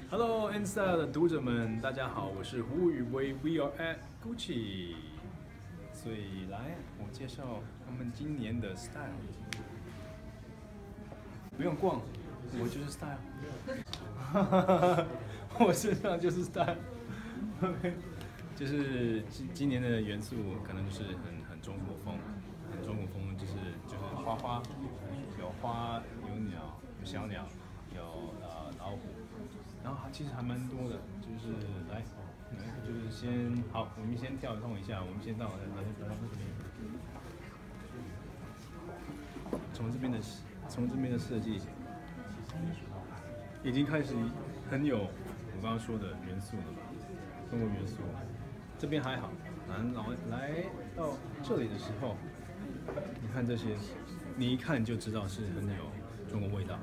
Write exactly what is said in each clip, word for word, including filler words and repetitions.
Hello Insta 的读者们，大家好，我是胡宇威 ，We are at Gucci。所以来，我介绍他们今年的 style。不用逛，我就是 style。我身上就是 style。OK， 就是今今年的元素可能就是很很中国风，很中国风就是就是花花，有花有鸟有小鸟有呃老虎。然后其实还蛮多的，就是来，就是先好，我们先跳动一下，我们先到来来来到这边，从这边的从这边的设计，已经开始很有我刚刚说的元素了吧，中国元素。这边还好，然后来到这里的时候，你看这些，你一看就知道是很有中国味道。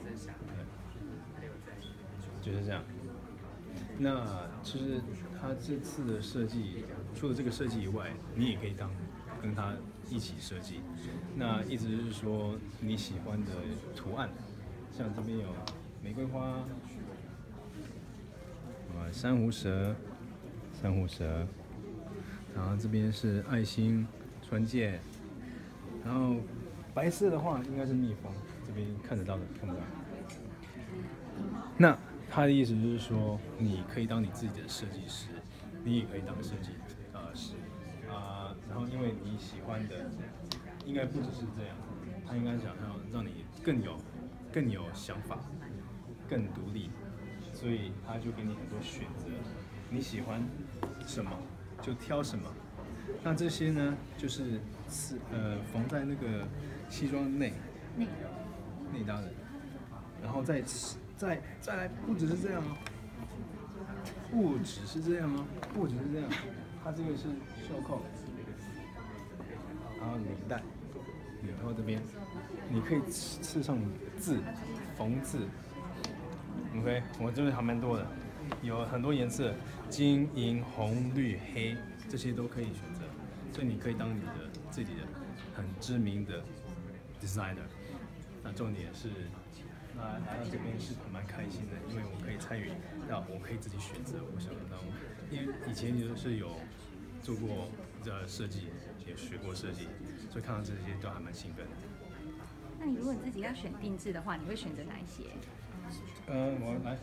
就是这样。那其实他这次的设计，除了这个设计以外，你也可以当跟他一起设计。那意思是说你喜欢的图案，像这边有玫瑰花，啊，珊瑚蛇，珊瑚蛇，然后这边是爱心、船舰，然后白色的话应该是蜜蜂，这边看得到的，看不到。那他的意思就是说，你可以当你自己的设计师，你也可以当设计呃师啊、呃。然后因为你喜欢的，应该不只是这样，他应该想要让你更有更有想法，更独立，所以他就给你很多选择，你喜欢什么就挑什么。那这些呢，就是是呃缝在那个西装内内内搭的，然后再。再再来，不只是这样哦，不只是这样哦，不只是这样，它这个是袖扣，然后领带，领扣这边，你可以刺上字，缝字 ，OK， 我这边还蛮多的，有很多颜色，金、银、红、绿、黑，这些都可以选择，所以你可以当你的自己的很知名的 designer， 那重点是。那来到这边是蛮开心的，因为我可以参与到，我可以自己选择我想要当。因为以前就是有做过呃设计，也学过设计，所以看到这些都还蛮兴奋的。 那你如果你自己要选定制的话，你会选择哪一些？ 呃，我来，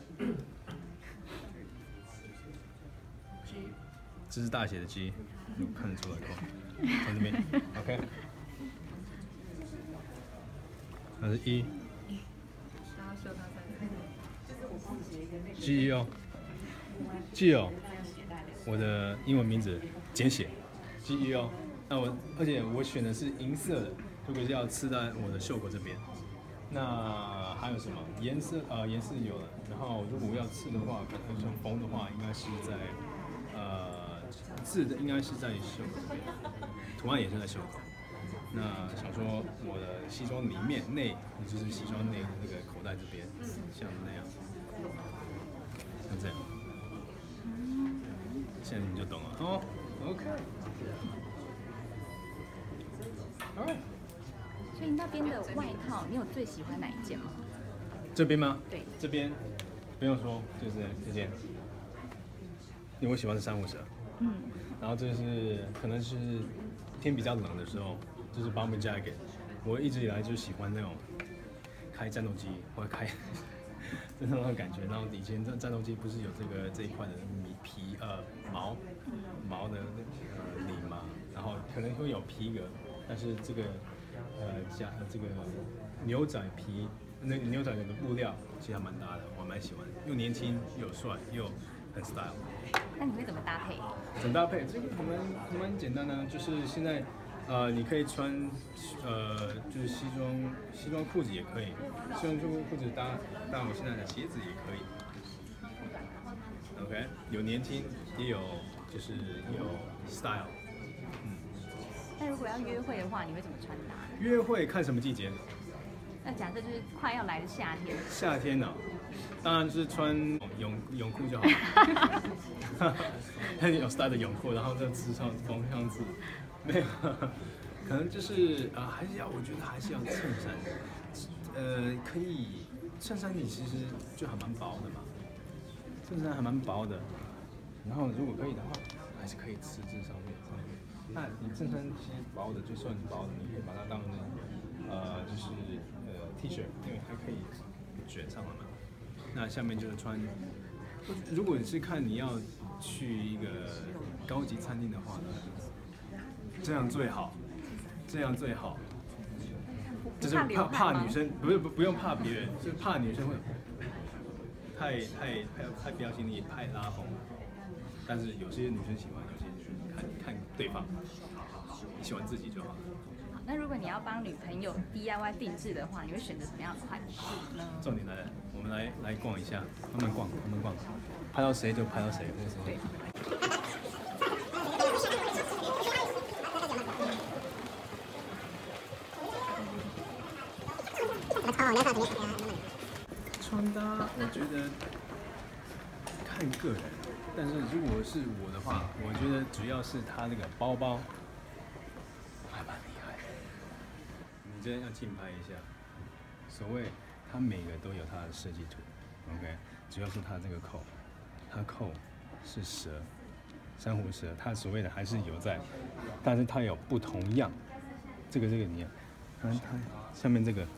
这是大写的 G， 我看得出来过，从这边 ，OK， 它是一。G E O G E O 我的英文名字简写 G E O 那我而且我选的是银色的，如果是要刺在我的袖口这边。那还有什么颜色？呃，颜色有了。然后如果要刺的话，可能像缝的话，应该是在呃刺的应该是在袖口这边，图案也是在袖口。那想说我的西装里面内，也就是西装内那个口袋这边，像那样，像这样，现在你就懂了哦。OK， Alright。 所以那边的外套，你有最喜欢哪一件吗？ 这边吗？ 对， 这边不用说，就是这件，因为我喜欢是珊瑚蛇。嗯。然后这是可能是天比较冷的时候。就是 bomber jacket， 我一直以来就喜欢那种开战斗机或者开那种感觉。然后以前战战斗机不是有这个这一块的米皮呃毛毛的呃领嘛，然后可能会有皮革，但是这个呃加这个牛仔皮那牛仔的布料其实还蛮搭的，我蛮喜欢，又年轻又帅又很 style。 那你会怎么搭配？ 怎么搭配？这个还蛮还蛮简单的，就是现在。呃，你可以穿，呃，就是西装，西装裤子也可以，西装裤子搭搭我现在的鞋子也可以。OK， 有年轻，也有就是有 style， 嗯。 那如果要约会的话，你会怎么穿搭？ 约会看什么季节？ 那假设就是快要来的夏天。 夏天呢、啊，当然就是穿泳泳裤就好了。有 style 的泳裤，然后再刺上缝上字。没有，可能就是啊、呃，还是要，我觉得还是要衬衫，呃，可以衬衫你其实就还蛮薄的嘛， 衬衫还蛮薄的，然后如果可以的话，还是可以刺字上面。那你衬衫其实薄的，就算是薄的，你可以把它当成呃就是呃 T 恤，因为它可以卷上来嘛。那下面就是穿，如果你是看你要去一个高级餐厅的话呢，这样最好，这样最好。就是怕怕女生，不是不不用怕别人，就是怕女生会太太太太标新立异，太拉风。但是有些女生喜欢，有些女生看看对方，你喜欢自己就好了。 好，那如果你要帮女朋友 D I Y 定制的话，你会选择什么样的款式呢？ 重点来了，我们来来逛一下，慢慢逛，慢慢逛，拍到谁就拍到谁，这个时候。对。穿搭，我觉得看个人，但是如果是我的话，我觉得主要是他那个包包还蛮厉害的。你真的要竞拍一下。所谓，它每个都有它的设计图 ，OK， 主要是它这个扣，它扣是蛇，珊瑚蛇，它所谓的还是有在，但是它有不同样，这个这个你看，看它下面这个。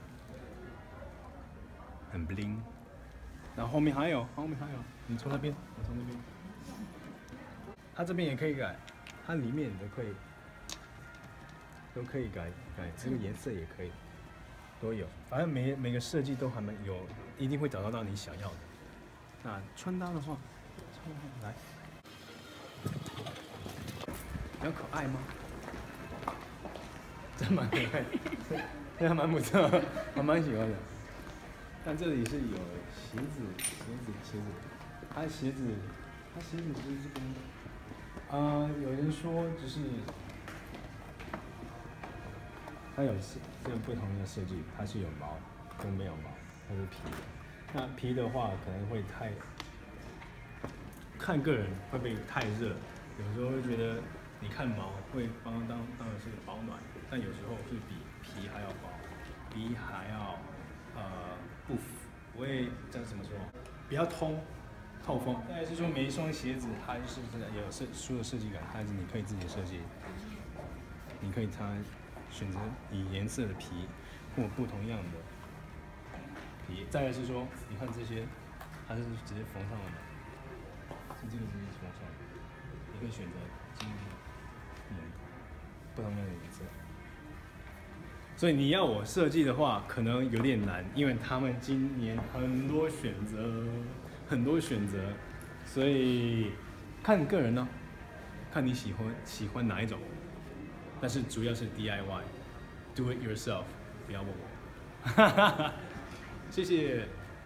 很 bling， 然后后面还有，后面还有，你从那边，我从那边，它这边也可以改，它里面都可以，都可以改改，这个颜色也可以，都有，反正每每个设计都还蛮有，一定会找到到你想要的。那穿搭的话，穿搭来，比较可爱吗？真蛮可爱，这还蛮不错，还蛮喜欢的。但这里是有鞋子，鞋子，鞋子，它鞋子，它鞋子就是这边，啊、呃，有人说就是它有这个不同的设计，它是有毛跟没有毛，它是皮的。那皮的话可能会太，看个人会不会太热，有时候会觉得你看毛会帮当当然是保暖，但有时候是比皮还要薄，比还要呃。不不会这样怎么说？比较通透风。再来是说每一双鞋子它就是真的有设书的设计感，它是你可以自己设计，你可以它选择以颜色的皮或不同样的皮。再来是说，你看这些，它是直接缝上了的，是这个直接缝上的，你可以选择今天嗯不同样的颜色。所以你要我设计的话，可能有点难，因为他们今年很多选择，很多选择，所以看个人呢，看你喜欢喜欢哪一种，但是主要是 D I Y，do it yourself， 不要问我，谢谢。